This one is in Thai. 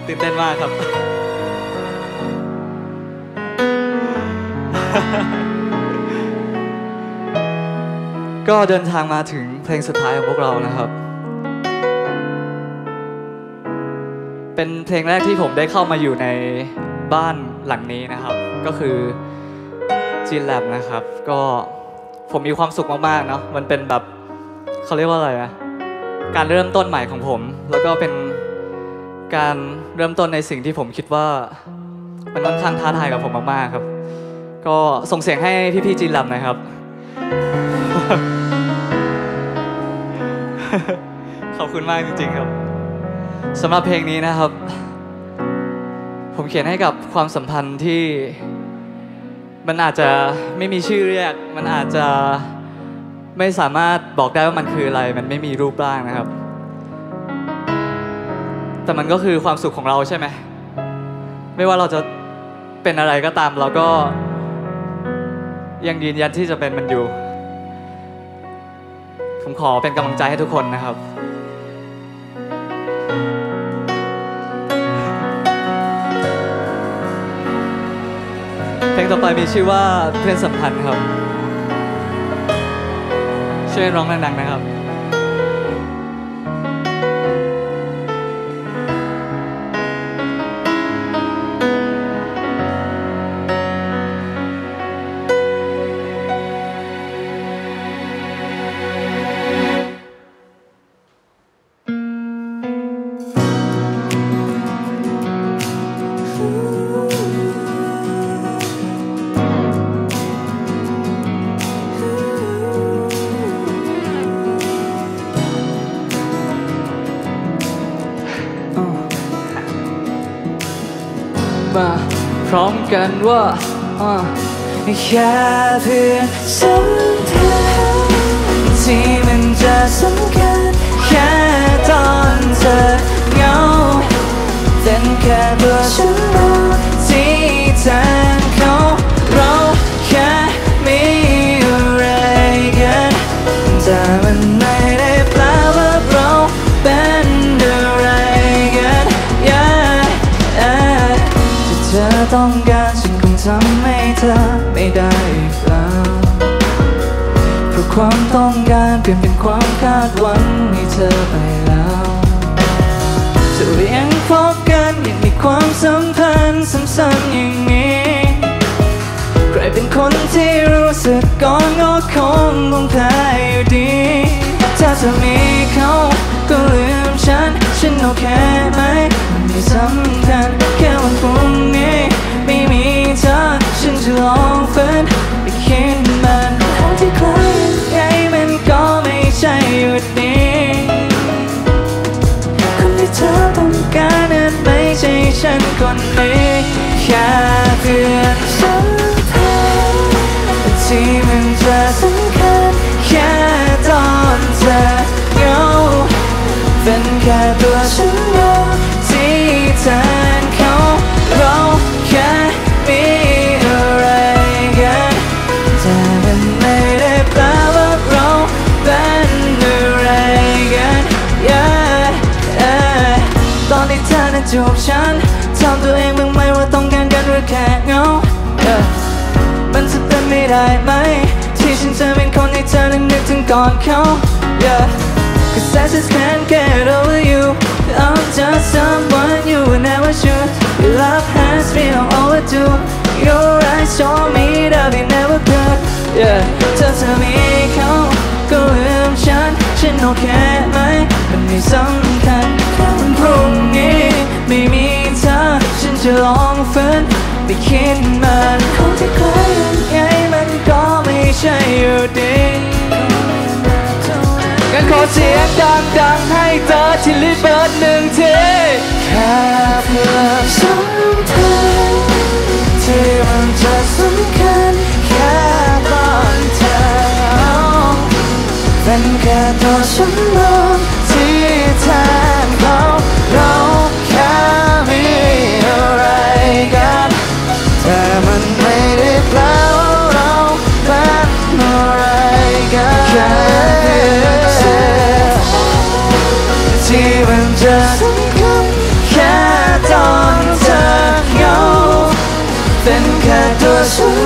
ตื่นเต้นมากครับ ก็เดินทางมาถึงเพลงสุดท้ายของพวกเรานะครับเป็นเพลงแรกที่ผมได้เข้ามาอยู่ในบ้านหลังนี้นะครับก็คือ G-Lab นะครับก็ผมมีความสุขมากๆเนาะมันเป็นแบบเขาเรียกว่าอะไรอะการเริ่มต้นใหม่ของผมแล้วก็เป็นการเริ่มต้นในสิ่งที่ผมคิดว่ามันค่อนข้างท้าทายกับผมมากๆครับก็ส่งเสียงให้พี่ๆ G-Lab หน่อยครับ ขอบคุณมากจริงๆครับสำหรับเพลงนี้นะครับผมเขียนให้กับความสัมพันธ์ที่มันอาจจะไม่มีชื่อเรียกมันอาจจะไม่สามารถบอกได้ว่ามันคืออะไรมันไม่มีรูปร่างนะครับแต่มันก็คือความสุขของเราใช่ไหมไม่ว่าเราจะเป็นอะไรก็ตามเราก็ยังยืนยันที่จะเป็นมันอยู่ผมขอเป็นกำลังใจให้ทุกคนนะครับเพลงต่อไปมีชื่อว่าเพื่อนสัมพันธ์ครับช่วยร้องดังๆนะครับมาพร้อมกันว่าแค่เพื่อนสัมพันธ์ที่มันจะสำคัญแค่ตอนเธอเหงาเป็นแค่ตัวฉันเองที่แทนเขาเราแค่มีอะไรกันแต่มันไม่ได้แปลว่าเราเป็นอะไรกันเธอต้องการฉันคงทำให้เธอไม่ได้อีกแล้วเพราะความต้องการเปลี่ยนเป็นความคาดหวังให้เธอไปแล้วจะยังพบกันยังมีความสัมพันธ์ซ้ำๆอย่างนี้ใครเป็นคนที่รู้สึกก่อนก็คงต้องแพ้อยู่ดีถ้าเธอมีเขาก็ลืมฉันโอเคไหมมันไม่สำคัญแค่วันพรุ่งนี้ไม่มีเธอฉันจะลองฝืนไปคิดมันคนที่คล้ายไงมันก็ไม่ใช่อยู่ดีคนที่เธอต้องการนั้นไม่ใช่ฉันคนนี้แค่เพื่อนสัมพันธ์ที่มันจะสำคัญแค่ตอนเธอเหงาเป็นแค่ตัวฉันเองที่แทนเขาเราแค่มีอะไรกันแต่มันไม่ได้แปลว่าเราเป็นอะไรกันตอนที่เธอนั้นจูบฉันถามตัวเองบ้างไหมว่าต้องการกันหรือแค่เหงามันจะเป็นไม่ได้ไหมที่ฉันจะเป็นคนให้เธอนั้นนึกถึงก่อนเขาCause I just can't get over you I'm just someone you would never should Your love has been all overdue Your eyes show me that we never couldเธอจะมีเขาก็ลืมฉันโอเคไหมมันไม่สำคัญแค่วันพรุ่งนี้ไม่มีเธอฉันจะลองฝืนไปคิดมันคนที่ใครยังไงมันก็ไม่ใช่อยู่ดีงั้นขอเสียงดังๆให้เธอที่ลิเบิร์ดหนึ่งทีแค่เพื่อสัมพันธ์ที่มันจะสำคัญแค่ตอนเธอเป็นแค่ตัวฉันเองที่แทนเขาเราแค่มีอะไรกันแต่มันไม่ได้แปลว่าเราเป็นอะไรกันที่มันจะสำคัญแค่ตอค่ตัวฉัน